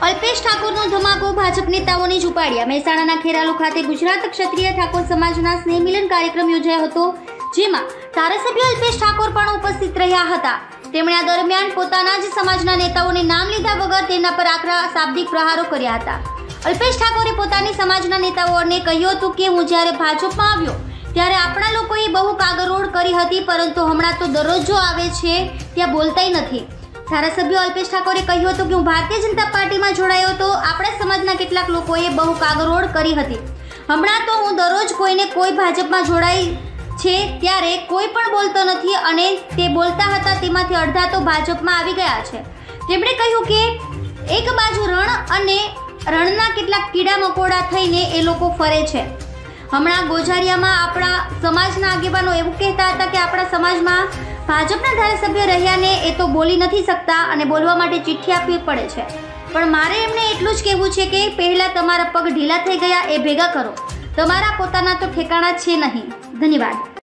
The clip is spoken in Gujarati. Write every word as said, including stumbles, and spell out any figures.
અલ્પેશ ઠાકોરનો ધમાકો ભાજપ નેતાઓને જ ઉપાડ્યા। મહેસાણાના ખેરાલુ ખાતે ગુજરાત ક્ષત્રિય ઠાકોર સમાજના સ્નેહ મિલન કાર્યક્રમ યોજાયો હતો, જેમાં ધારાસભ્ય અલ્પેશ ઠાકોર પણ ઉપસ્થિત રહ્યા હતા। તેમણે આ દરમિયાન પોતાના જ સમાજના નેતાઓને નામ લીધા વગર તેમના પર આકરા શાબ્દિક પ્રહારો કર્યા હતા। અલ્પેશ ઠાકોરે પોતાની સમાજના નેતાઓને કહ્યું હતું કે હું જ્યારે ભાજપમાં આવ્યો ત્યારે આપણા લોકોએ બહુ કાગરોડ કરી હતી, પરંતુ હમણાં તો દરરોજ જો આવે છે ત્યાં બોલતાય નથી। ધારાસભ્ય અલ્પેશ ઠાકોરે કહ્યું હતું કે હું ભારતીય જનતા પાર્ટીમાં જોડાયો તો આપણા સમાજના કેટલાક લોકોએ બહુ કાગરોડ કરી હતી, હમણાં તો હું દરરોજ કોઈને કોઈ ભાજપમાં જોડાઈ છે ત્યારે કોઈ પણ બોલતો નથી અને તે બોલતા હતા તેમાંથી અડધા તો ભાજપમાં આવી ગયા છે। તેમણે કહ્યું કે એક બાજુ રણ અને રણના કેટલાક કીડા મકોડા થઈને એ લોકો ફરે છે। હમણાં ગોઝારિયામાં આપણા સમાજના આગેવાનો એવું કહેતા હતા કે આપણા સમાજમાં ભાજપના ધારાસભ્ય રહ્યાને એ તો બોલી નથી શકતા અને બોલવા માટે ચિઠ્ઠી આપવી પડે છે, પણ મારે એમને એટલું જ કહેવું છે કે પહેલાં તમારા પગ ઢીલા થઈ ગયા એ ભેગા કરો, તમારા પોતાના તો ઠેકાણા છે નહીં। ધન્યવાદ।